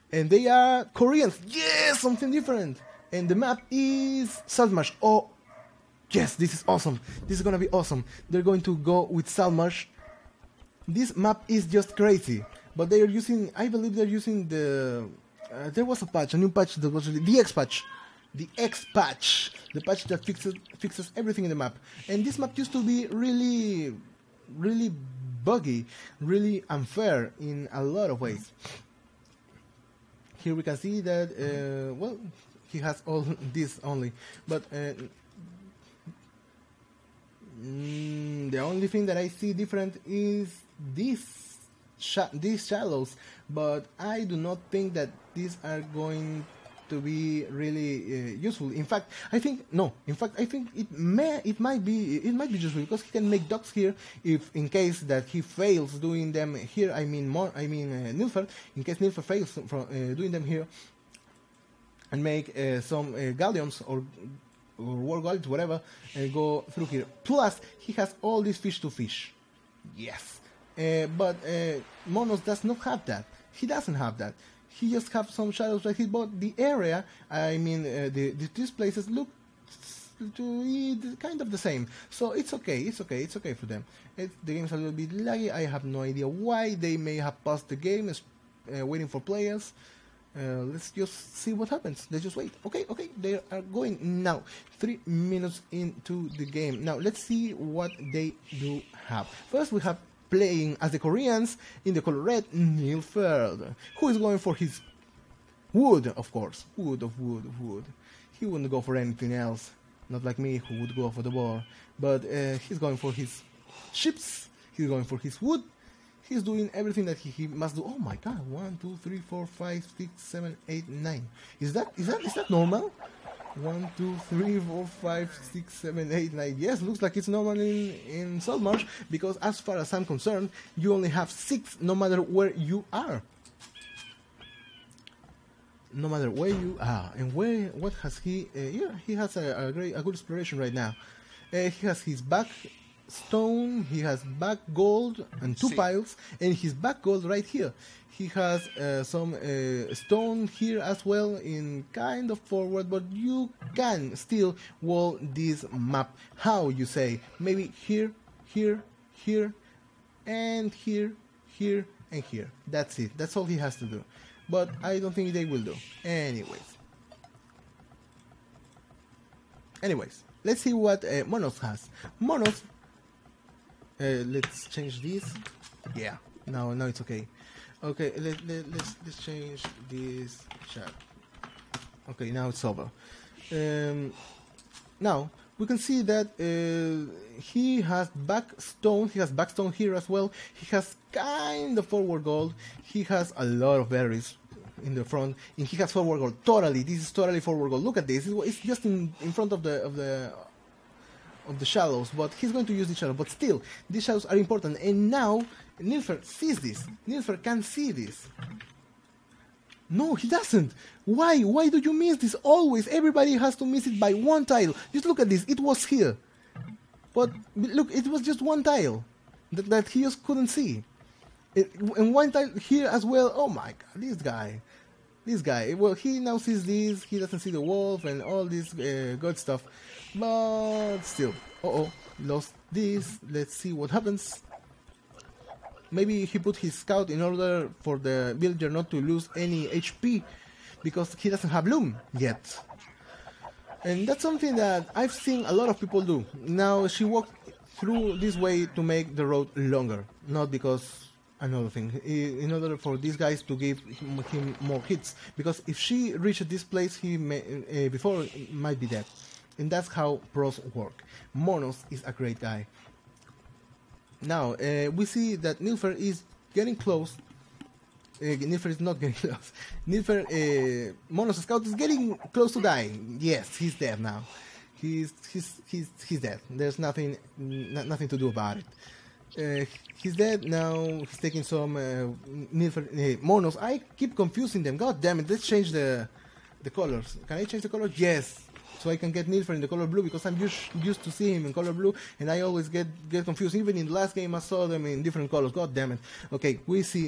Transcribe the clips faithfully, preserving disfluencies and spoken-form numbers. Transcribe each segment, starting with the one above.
And they are Koreans. Yes, something different. And the map is Saltmarsh. Oh, yes, this is awesome. This is gonna be awesome. They're going to go with Saltmarsh. This map is just crazy. But they are using, I believe they're using the... Uh, there was a patch, a new patch that was really, the X patch. The X patch. The patch that fixes, fixes everything in the map. And this map used to be really, really buggy. Really unfair in a lot of ways. Here we can see that, uh, well, he has all this only, but uh, mm, the only thing that I see different is this sh these shallows, but I do not think that these are going to be really uh, useful. In fact, I think no. In fact, I think it may, it might be, it might be useful because he can make docks here. If in case that he fails doing them here, I mean more, I mean uh, Nilfgaard. In case Nilfgaard fails from uh, doing them here, and make uh, some uh, galleons or or war galleons, whatever, and go through here. Plus, he has all these fish to fish. Yes, uh, but uh, Monos does not have that. He doesn't have that. He just have some shadows right here, but the area, I mean, uh, the, the, these places look to be kind of the same. So it's okay, it's okay, it's okay for them. It, the game's a little bit laggy. I have no idea why. They may have paused the game, uh, waiting for players. Uh, let's just see what happens. Let's just wait. Okay, okay, they are going now. Three minutes into the game. Now, let's see what they do have. First, we have playing as the Koreans in the color red, Nilfgaard, who is going for his wood, of course. Wood of wood of wood. He wouldn't go for anything else. Not like me, who would go for the war. But uh, he's going for his ships. He's going for his wood. He's doing everything that he, he must do. Oh my god, one, two, three, four, five, six, seven, eight, nine. Is that is that is that normal? One, two, three, four, five, six, seven, eight, nine. Yes, looks like it's normal in, in Saltmarsh, because as far as I'm concerned, you only have six no matter where you are. No matter where you are. And where, what has he, uh, yeah, he has a, a great, a good exploration right now. Uh, he has his back stone, he has back gold and two See. piles, and his back gold right here. He has uh, some uh, stone here as well in kind of forward, but you can still wall this map. How you say? Maybe here, here, here, and here, here, and here. That's it. That's all he has to do. But I don't think they will do. Anyways. Anyways, let's see what uh, Monos has. Monos, uh, let's change this. Yeah, now, now it's okay. Okay, let, let, let's, let's change this chat. Okay, now it's over. Um, now, we can see that uh, he has back stone, he has back stone here as well. He has kind of forward gold. He has a lot of berries in the front, and he has forward gold. Totally, this is totally forward gold. Look at this, it's just in, in front of the, of the of the shallows, but he's going to use the shadow. But still, these shadows are important, and now Nilfgaard sees this. Nilfgaard can see this. No, he doesn't. Why? Why do you miss this? Always, everybody has to miss it by one tile. Just look at this. It was here, but look, it was just one tile that, that he just couldn't see. It, and one tile here as well. Oh my god, this guy. This guy, well, he now sees this, he doesn't see the wolf and all this uh, good stuff, but still, uh-oh, lost this. Let's see what happens. Maybe he put his scout in order for the villager not to lose any H P, because he doesn't have loom yet. And that's something that I've seen a lot of people do. Now, she walked through this way to make the road longer, not because another thing, in order for these guys to give him, him more hits, because if she reached this place, he may, uh, before might be dead, and that's how pros work. Monos is a great guy. Now uh, we see that Nilfgaard is getting close. Uh, Nilfgaard is not getting close. Nilfgaard, uh, Monos scout is getting close to dying. Yes, he's dead now. He's he's he's he's dead. There's nothing n nothing to do about it. Uh, he's dead now. He's taking some uh, Nilfgaard, uh, Monos. I keep confusing them. God damn it! Let's change the the colors. Can I change the color? Yes. So I can get Nilfgaard in the color blue, because I'm used used to see him in color blue, and I always get get confused. Even in the last game, I saw them in different colors. God damn it! Okay, we see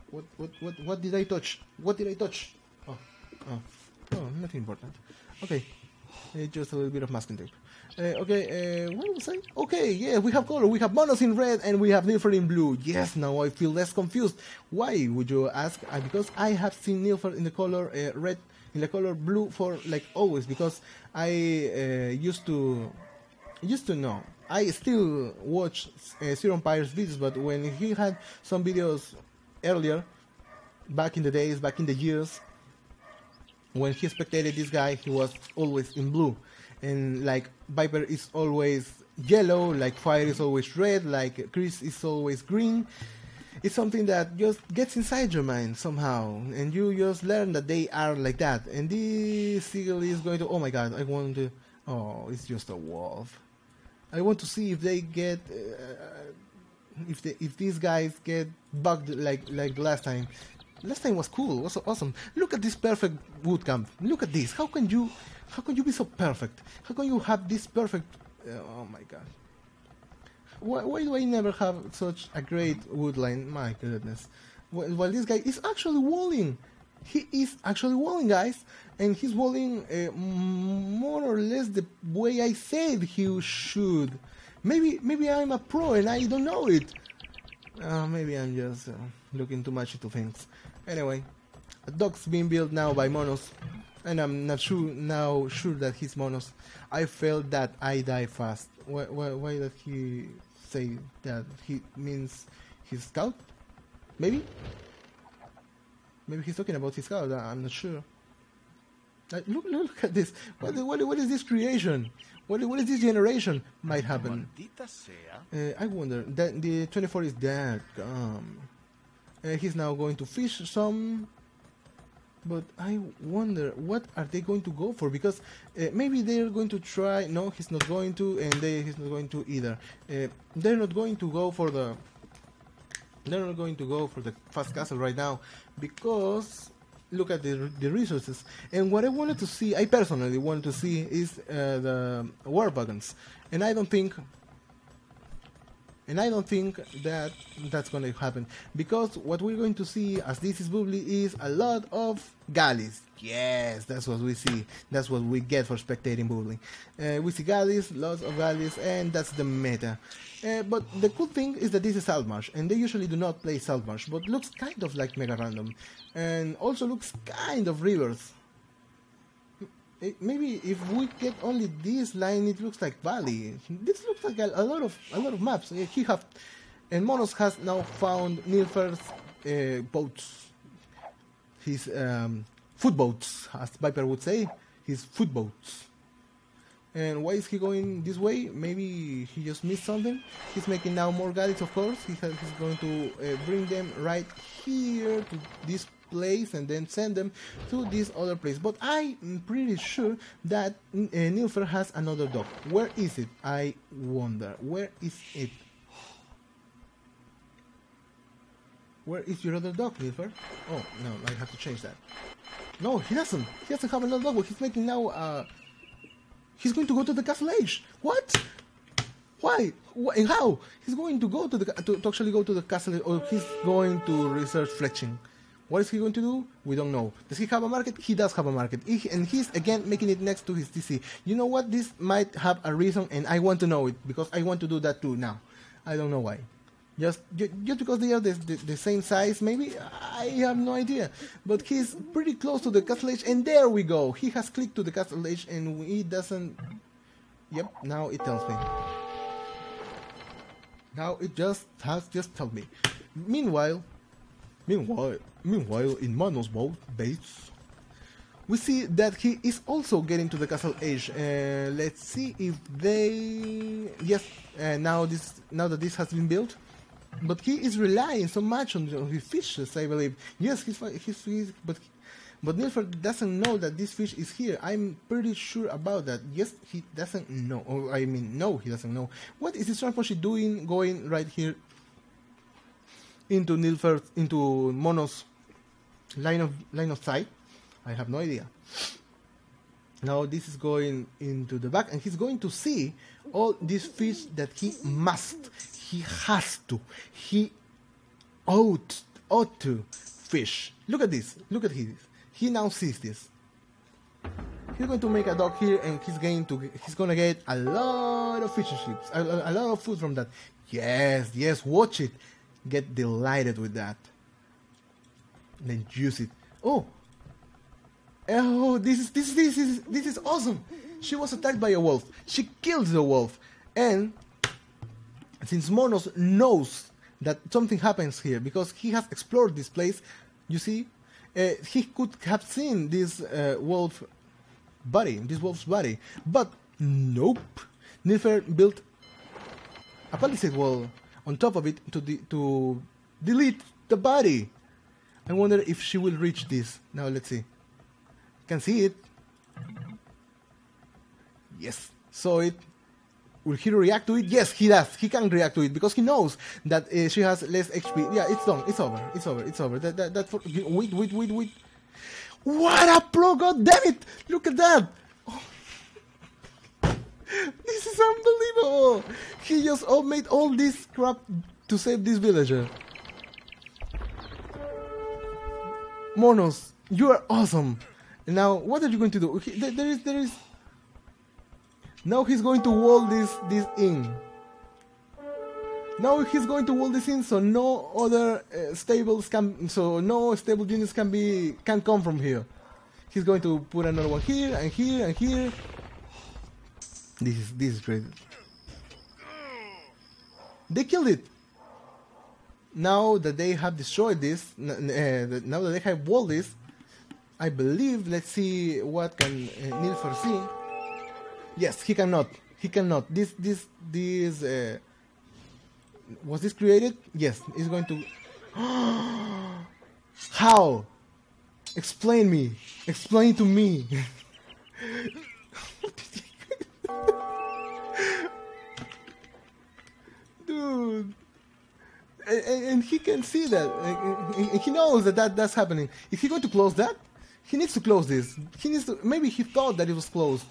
What, what, what, what did I touch? What did I touch? Oh, oh, oh, nothing important. Okay, uh, just a little bit of masking tape. Uh, okay, uh, what was I? Okay, yeah, we have color. We have Monos in red and we have Nilfer in blue. Yes, now I feel less confused. Why, would you ask? Uh, because I have seen Nilfer in the color uh, red, in the color blue for like always. Because I uh, used to, used to know. I still watch uh, Zero Empire's videos, but when he had some videos earlier, back in the days, back in the years, when he spectated this guy, he was always in blue. And like Viper is always yellow, like Fire is always red, like Chris is always green. It's something that just gets inside your mind somehow, and you just learn that they are like that. And this Seagull is going to, oh my god, I want to, oh, it's just a wolf. I want to see if they get, uh, if they, if these guys get bugged like like last time. Last time was cool, was awesome. Look at this perfect wood camp. Look at this. How can you, how can you be so perfect? How can you have this perfect? Uh, oh my god. Why, why do I never have such a great wood line? My goodness. While, while this guy is actually walling. He is actually walling, guys, and he's walling uh, more or less the way I said he should. Maybe, maybe I'm a pro and I don't know it. Uh, maybe I'm just uh, looking too much into things. Anyway, a dog's being built now by Monos, and I'm not sure now sure that he's Monos. I felt that I die fast. Why, why, why did he say that? He means his scout? Maybe? Maybe he's talking about his scout. I'm not sure. Uh, look, look at this. What, what, what is this creation? What, what is this generation? Might happen. Uh, I wonder. That the twenty-four is dead. Um, uh, he's now going to fish some. But I wonder, what are they going to go for? Because uh, maybe they're going to try. No, he's not going to, and they, he's not going to either. Uh, they're not going to go for the. They're not going to go for the fast castle right now, because look at the the resources. And what I wanted to see, I personally wanted to see, is uh, the war wagons. And I don't think, and I don't think that that's going to happen, because what we're going to see, as this is bubbly, is a lot of galleys. Yes, that's what we see. That's what we get for spectating bubbly. Uh, we see galleys, lots of galleys, and that's the meta. Uh, but the cool thing is that this is Saltmarsh, and they usually do not play Saltmarsh, but looks kind of like Mega Random, and also looks kind of Rivers. It, maybe if we get only this line, it looks like Valley. This looks like a, a lot of a lot of maps. Uh, he have, and Monos has now found Nilfer's uh, boats, his um, foot boats, as Viper would say, his foot boats. And why is he going this way? Maybe he just missed something. He's making now more galleys, of course. He has, he's going to uh, bring them right here to this place and then send them to this other place. But I'm pretty sure that uh, Nilfer has another dock. Where is it? I wonder. Where is it? Where is your other dock, Nilfer? Oh, no, I have to change that. No, he doesn't. He doesn't have another dock. He's making now... Uh, He's going to go to the Castle Age. What? Why? Wh and how? He's going to go to the to, to actually go to the castle, or he's going to research fletching. What is he going to do? We don't know. Does he have a market? He does have a market, he, and he's again making it next to his T C. You know what? This might have a reason, and I want to know it because I want to do that too now. I don't know why. Just, just because they are the, the, the same size, maybe? I have no idea. But he's pretty close to the Castle Age, and there we go. He has clicked to the Castle Age, and he doesn't... Yep, now it tells me. Now it just has just told me. Meanwhile, meanwhile, meanwhile, in Monos boat base, we see that he is also getting to the Castle Age. Uh, let's see if they... Yes, uh, now this, now that this has been built. But he is relying so much on, on his fishes, I believe. Yes, he's, he's, he's but but Nilfer doesn't know that this fish is here. I'm pretty sure about that. Yes, he doesn't know. Or I mean, no, he doesn't know. What is this Ramposhi doing, going right here into Nilfer, into Monos line of line of sight? I have no idea. Now this is going into the back, and he's going to see all these fish that he must. He has to. He ought ought to fish. Look at this. Look at this. He now sees this. He's going to make a dock here, and he's going to he's gonna get a lot of fishing ships, a, a, a lot of food from that. Yes, yes, watch it. Get delighted with that. And then use it. Oh, oh, this is this this is this is awesome. She was attacked by a wolf. She kills the wolf, and since Monos knows that something happens here because he has explored this place, you see, uh, he could have seen this uh, wolf body, this wolf's body, but nope. Nilfer built a palisade wall on top of it to de to delete the body. I wonder if she will reach this. Now let's see. Can see it. Yes, saw it. Will he react to it? Yes, he does. He can react to it because he knows that uh, she has less H P. Yeah, it's done. It's over. It's over. It's over. That that that. For, wait, wait, wait, wait. What a pro! God damn it! Look at that. Oh. This is unbelievable. He just all made all this crap to save this villager. Monos, you are awesome. Now, what are you going to do? He, there, there is, there is. Now he's going to wall this this in. Now he's going to wall this in, so no other uh, stables can, so no stable units can be can come from here. He's going to put another one here and here and here. This is this is great. They killed it. Now that they have destroyed this, uh, now that they have walled this, I believe. Let's see what can uh, Nilfer see. Yes, he cannot. He cannot. This, this, this. Uh, was this created? Yes, it's going to. How? Explain me. Explain to me. Dude. And, and he can see that. And he knows that, that that's happening. Is he going to close that? He needs to close this. He needs to. Maybe he thought that it was closed.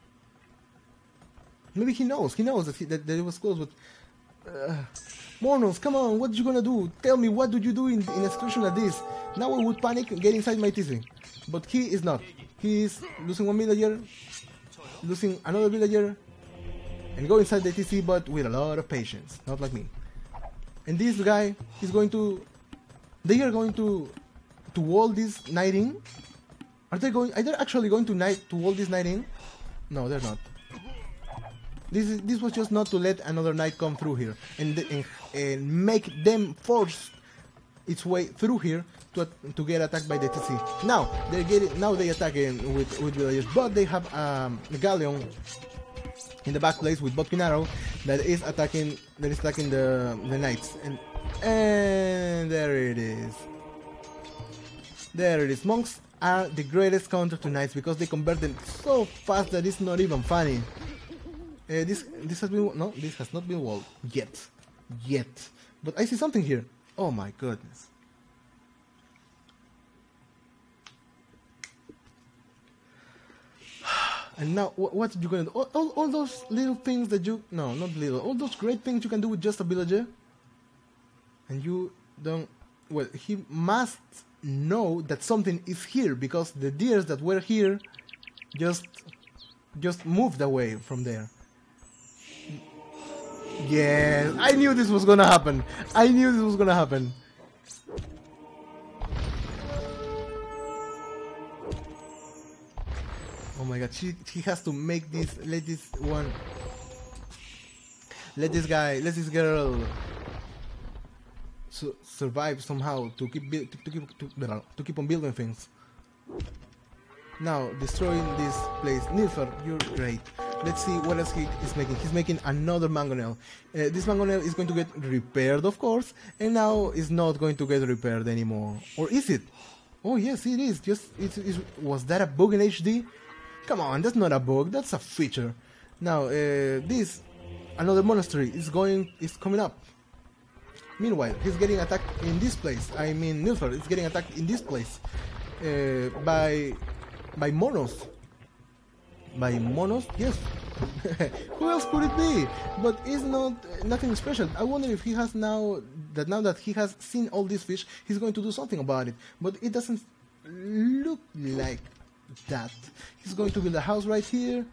Maybe he knows. He knows that, he, that, that it was closed. But uh, Monos, come on! What you gonna do? Tell me, what do you do in, in a situation like this? Now I would panic and get inside my T C. But he is not. He is losing one villager, losing another villager, and go inside the T C, but with a lot of patience. Not like me. And this guy is going to. They are going to to wall this knight in. Are they going? Are they actually going to knight to wall this knight in? No, they're not. This is this was just not to let another knight come through here and and, and make them force its way through here to to get attacked by the T C. Now they get it. Now they attack with with villagers, but they have um, a galleon in the back place with Bodkin Arrow that is attacking that is attacking the the knights, and and there it is. There it is. Monks are the greatest counter to knights because they convert them so fast that it's not even funny. Uh, this this has been no this has not been walled yet yet but I see something here. Oh my goodness. And now what, what are you gonna do? All, all, all those little things that you no not little all those great things you can do with just a villager, and you don't. Well, he must know that something is here because the deers that were here just just moved away from there. Yes, I knew this was gonna happen. I knew this was gonna happen. Oh my god, she, he has to make this, let this one, let this guy, let this girl su survive somehow to keep, to, to, keep to, to keep on building things. Now, destroying this place. Nilfer, you're great. Let's see what else he is making. He's making another mangonel. Uh, this mangonel is going to get repaired, of course, and now is not going to get repaired anymore. Or is it? Oh yes, it is. Just it's, it's, was that a bug in H D? Come on, that's not a bug. That's a feature. Now, uh, this another monastery is going is coming up. Meanwhile, he's getting attacked in this place. I mean, Nilfer is getting attacked in this place uh, by by Monos. By Monos, yes, Who else could it be? But it's not uh, nothing special. I wonder if he has now that now that he has seen all these fish, he's going to do something about it. But it doesn't look like that. He's going to build a house right here.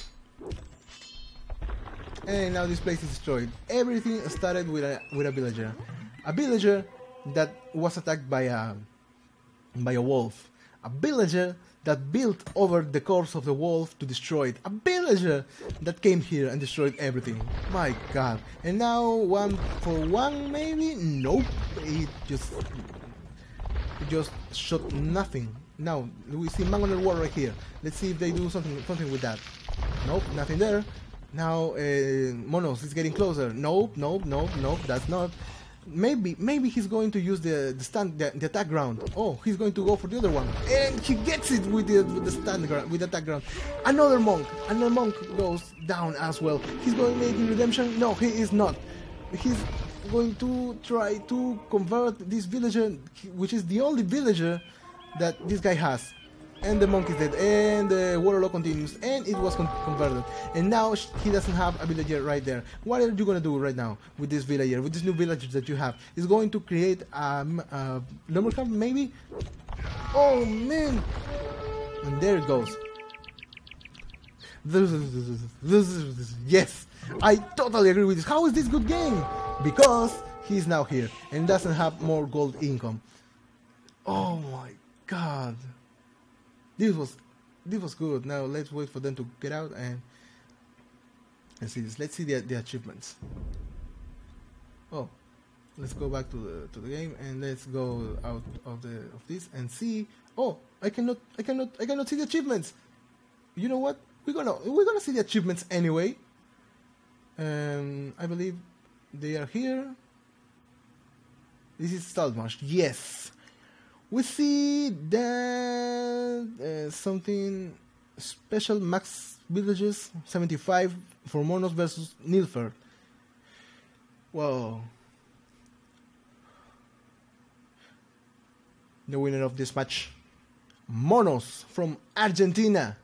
And now this place is destroyed. Everything started with a with a villager, a villager that was attacked by a by a wolf, a villager that built over the corpse of the wolf to destroy it, a villager that came here and destroyed everything. My God! And now one for one, maybe? Nope. It just it just shot nothing. Now we see man on the wall right here. Let's see if they do something something with that. Nope, nothing there. Now, uh, Monos is getting closer. Nope, nope, nope, nope, that's not. Maybe, maybe he's going to use the the stand, the, the attack ground. Oh, he's going to go for the other one, and he gets it with the with the stand ground, with the attack ground. Another monk, another monk goes down as well. He's going to make redemption. No, he is not. He's going to try to convert this villager, which is the only villager that this guy has. And the monk is dead, and the warlock continues, and it was con converted. And now he doesn't have a villager right there. What are you gonna do right now with this villager, with this new villager that you have? It's going to create a, a lumber camp, maybe? Oh man! And there it goes. Yes, I totally agree with this. How is this good game? Because he's now here and doesn't have more gold income. Oh my God. This was, this was good. Now let's wait for them to get out and and see this. Let's see the the achievements. Oh, let's go back to the to the game and let's go out of the of this and see. Oh, I cannot, I cannot, I cannot see the achievements. You know what? We're gonna we're gonna see the achievements anyway. Um, I believe they are here. This is Saltmarsh. Yes. We see that uh, something special, max villages, seventy-five for Monos versus Nilfgaard. Whoa. The winner of this match, Monos from Argentina.